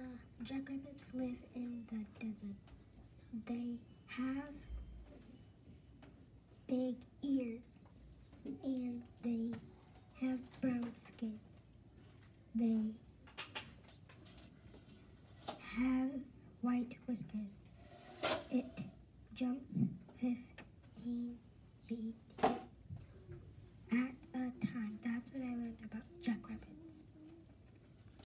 Jackrabbits live in the desert. They have big ears and they have brown skin. They have white whiskers. It jumps 50